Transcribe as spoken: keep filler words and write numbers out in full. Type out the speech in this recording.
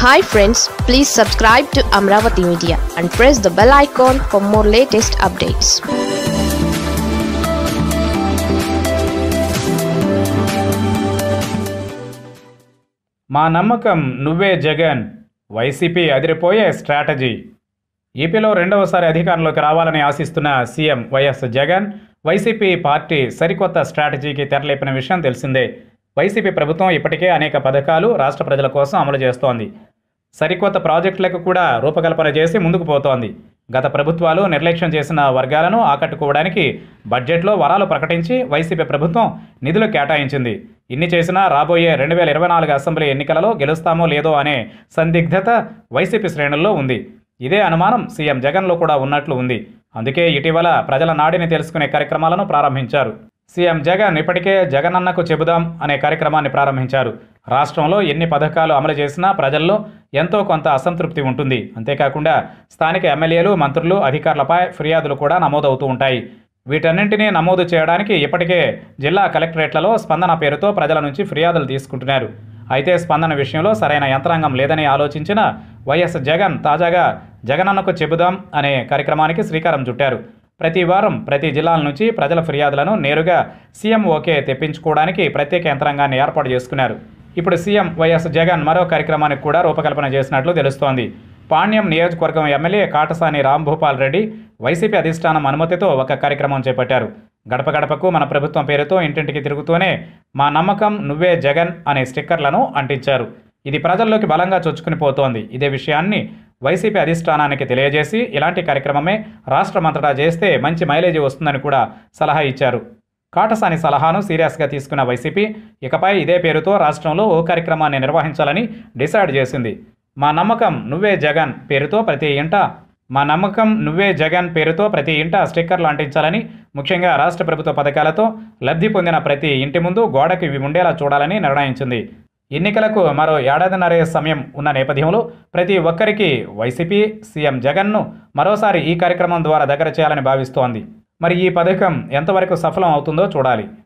Hi friends, please subscribe to Amaravathi Media and press the bell icon for more latest updates. మా నమ్మకం నువ్వే Jagan YCP అదిరిపోయే strategy. ఏపీలో రెండవసారి అధికారంలోకి రావాలని ఆశిస్తున్న CM YS Jagan YCP party సరికొత్త స్ట్రాటజీకి తెరలేపిన విషయం తెలిసిందే. వైసీపీ ప్రభుత్వం ఇప్పటికే అనేక పథకాలు రాష్ట్ర ప్రజల కోసం అమలు చేస్తోంది. సరికొత్త ప్రాజెక్టులకు కూడా రూపకల్పన చేసి ముందుకు పోతోంది. గత ప్రభుత్వాలు నిర్లక్ష్యం చేసిన వర్గాలను ఆకట్టుకోవడానికి బడ్జెట్లో వరాలు ప్రకటించి వైసీపీ ప్రభుత్వం నిధులు కేటాయించింది. ఇన్ని చేసినా రాబోయే రెండు వేల ఇరవై నాలుగు అసెంబ్లీ ఎన్నికలలో గెలుస్తామో లేదో అనే సందిగ్ధత వైసీపీ శ్రేణుల్లో ఉంది. ఇదే అనుమానం సీఎం జగన్లో కూడా ఉన్నట్లు ఉంది. అందుకే ఇటీవల ప్రజల నాడిని తెలుసుకునే కార్యక్రమాలను ప్రారంభించారు. సీఎం జగన్ ఇప్పటికే జగనన్నకు చెబుదాం అనే కార్యక్రమాన్ని ప్రారంభించారు. రాష్ట్రంలో ఎన్ని పథకాలు అమలు చేసినా ప్రజల్లో ఎంతో కొంత అసంతృప్తి ఉంటుంది. అంతేకాకుండా స్థానిక ఎమ్మెల్యేలు, మంత్రులు, అధికారులపై ఫిర్యాదులు కూడా నమోదవుతూ ఉంటాయి. వీటన్నింటినీ నమోదు చేయడానికి ఇప్పటికే జిల్లా కలెక్టరేట్లలో స్పందన పేరుతో ప్రజల నుంచి ఫిర్యాదులు తీసుకుంటున్నారు. అయితే స్పందన విషయంలో సరైన యంత్రాంగం లేదని ఆలోచించిన వైఎస్ జగన్ తాజాగా జగనన్నకు చెబుదాం అనే కార్యక్రమానికి శ్రీకారం చుట్టారు. ప్రతి వారం ప్రతి జిల్లాల నుంచి ప్రజల ఫిర్యాదులను నేరుగా సీఎం ఓకే తెప్పించుకోవడానికి ప్రత్యేక యంత్రాంగాన్ని ఏర్పాటు చేసుకున్నారు. ఇప్పుడు సీఎం వైఎస్ జగన్ మరో కార్యక్రమానికి కూడా రూపకల్పన చేసినట్లు తెలుస్తోంది. పాణ్యం నియోజకవర్గం ఎమ్మెల్యే కాటసాని రాంభూపాల్ రెడ్డి వైసీపీ అధిష్టానం అనుమతితో ఒక కార్యక్రమం చేపట్టారు. గడప గడపకు మన ప్రభుత్వం పేరుతో ఇంటింటికి తిరుగుతూనే మా నమ్మకం నువ్వే జగన్ అనే స్టిక్కర్లను అంటించారు. ఇది ప్రజల్లోకి బలంగా చొచ్చుకుని పోతోంది. ఇదే విషయాన్ని వైసీపీ అధిష్టానానికి తెలియజేసి ఇలాంటి కార్యక్రమమే రాష్ట్రమంతటా చేస్తే మంచి మైలేజీ వస్తుందని కూడా సలహా ఇచ్చారు. కాటసాని సలహాను సీరియస్గా తీసుకున్న వైసీపీ ఇకపై ఇదే పేరుతో రాష్ట్రంలో ఓ కార్యక్రమాన్ని నిర్వహించాలని డిసైడ్ చేసింది. మా నమ్మకం నువ్వే జగన్ పేరుతో ప్రతి ఇంట మా నమ్మకం నువ్వే జగన్ పేరుతో ప్రతి ఇంట స్టిక్కర్లు అంటించాలని, ముఖ్యంగా రాష్ట్ర ప్రభుత్వ పథకాలతో లబ్ధి పొందిన ప్రతి ఇంటి ముందు గోడకు ఇవి ఉండేలా చూడాలని నిర్ణయించింది. ఎన్నికలకు మరో ఏడాదిన్నరే సమయం ఉన్న నేపథ్యంలో ప్రతి ఒక్కరికి వైసీపీ సీఎం జగన్ను మరోసారి ఈ కార్యక్రమం ద్వారా దగ్గర చేయాలని భావిస్తోంది. మరి ఈ పథకం ఎంతవరకు సఫలం అవుతుందో చూడాలి.